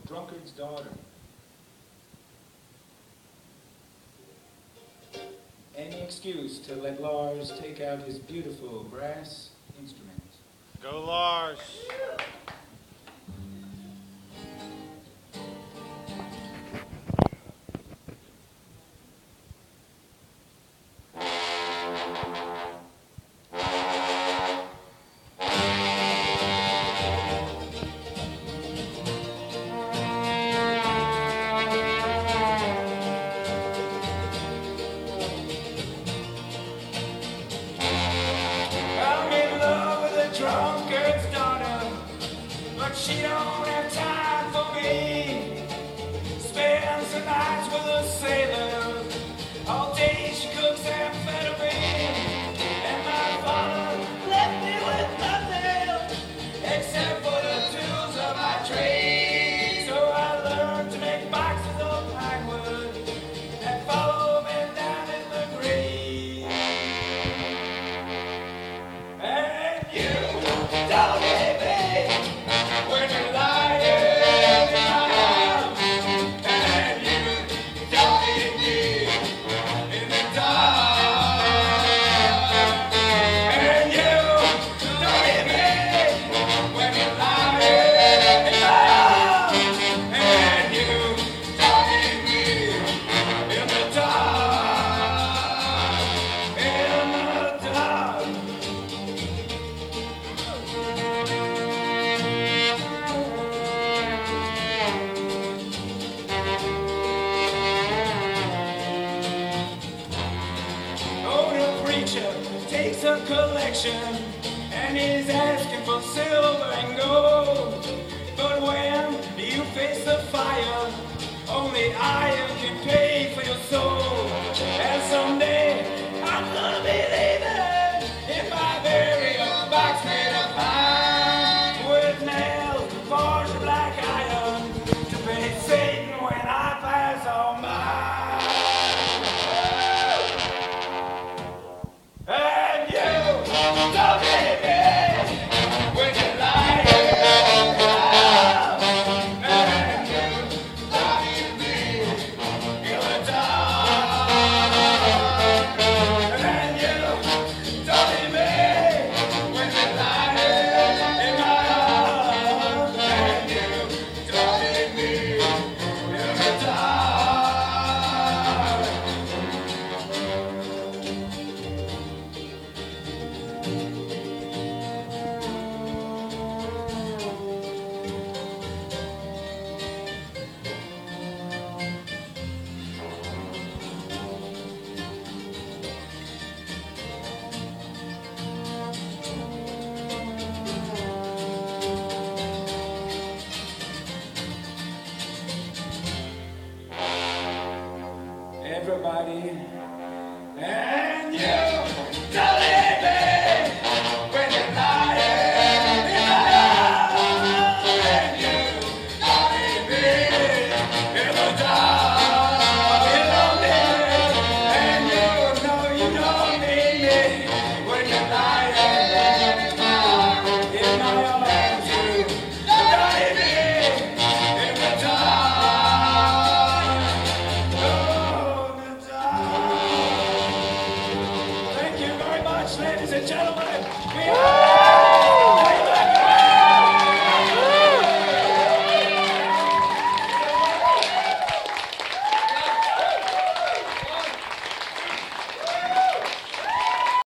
drunkard's daughter. Any excuse to let Lars take out his beautiful brass instrument. Go Lars! Drunkard's daughter, but she don't have time for me. Spends the nights with a sailor, all day she cooks amphetamine. And my father left me with nothing except for the tools of my trade. So I learned to make boxes of plywood and follow men down in the grave. And you don't hit me when you're lying in my house, and you don't hit me in the dark, and you don't hit me when you're lying in my house, and you don't hit me in the dark, in the dark. Oh, the preacher takes a collection and is asking for silver and gold. But when you face the fire, only iron can pay for your soul. And someday I'm gonna be leaving if I bury a box made of pine with nails forged of black iron to pay Satan when I pass on by. And you don't hit me when you're lying down. And you don't hit me in the dark. And you don't hit me when you're lying in my arms. And you don't hit me in the dark. Everybody,